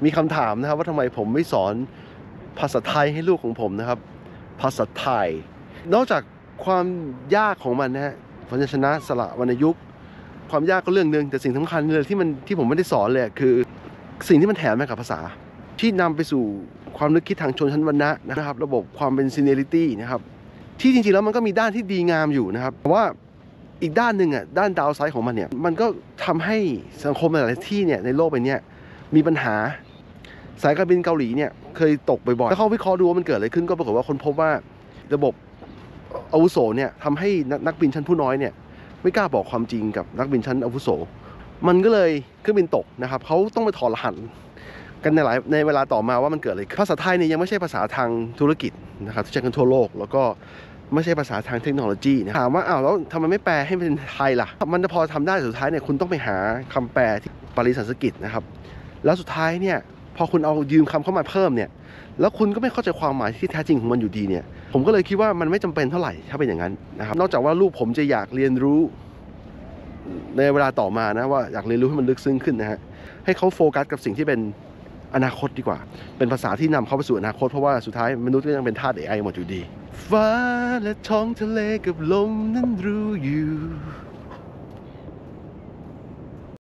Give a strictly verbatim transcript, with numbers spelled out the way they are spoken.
มีคำถามนะครับว่าทำไมผมไม่สอนภาษาไทยให้ลูกของผมนะครับภาษาไทยนอกจากความยากของมันนะฮะพยัญชนะสระวรรณยุกต์ความยากก็เรื่องนึงแต่สิ่งสำคัญเลยที่มันที่ผมไม่ได้สอนเลยคือสิ่งที่มันแถมมากับภาษาที่นำไปสู่ความนึกคิดทางชนชั้นวรรณะนะครับระบบความเป็นซีเนียริตี้นะครับที่จริงๆแล้วมันก็มีด้านที่ดีงามอยู่นะครับแต่ว่าอีกด้านหนึ่งอ่ะด้านดาวไซด์ของมันเนี่ยมันก็ทำให้สังคมหลายๆที่เนี่ยในโลกใบนี้มีปัญหาสายการบินเกาหลีเนี่ยเคยตกบ่อยๆแล้วเขาวิเคราะห์ดูว่ามันเกิดอะไรขึ้นก็ปรากฏว่าคนพบว่าระบบอาวุโสเนี่ยทำให้นักบินชั้นผู้น้อยเนี่ยไม่กล้าบอกความจริงกับนักบินชั้นอาวุโสมันก็เลยเครื่องบินตกนะครับเขาต้องไปถอดรหัสกันในหลายในเวลาต่อมาว่ามันเกิดอะไรภาษาไทยเนี่ยยังไม่ใช่ภาษาทางธุรกิจนะครับที่ใช้กันทั่วโลกแล้วก็ไม่ใช่ภาษาทางเทคโนโลยีนะถามว่าอ้าวแล้วทำไมไม่แปลให้เป็นไทยล่ะมันพอทำได้สุดท้ายเนี่ยคุณต้องไปหาคำแปลที่ปารีสันสกิตนะครับแล้วสุดท้ายเนี่ยพอคุณเอายืมคำเข้ามาเพิ่มเนี่ยแล้วคุณก็ไม่เข้าใจความหมายที่แท้จริงของมันอยู่ดีเนี่ยผมก็เลยคิดว่ามันไม่จำเป็นเท่าไหร่ถ้าเป็นอย่างนั้นนะครับนอกจากว่าลูกผมจะอยากเรียนรู้ในเวลาต่อมานะว่าอยากเรียนรู้ให้มันลึกซึ้งขึ้นนะฮะให้เขาโฟกัสกับสิ่งที่เป็นอนาคตดีกว่าเป็นภาษาที่นำเขาไปสู่อนาคตเพราะว่าสุดท้ายมนุษย์ก็ยังเป็นทาส เอ ไอ หมดอยู่ดีฟ้าและท้องทะเลกับลมนั้นรู้อยู่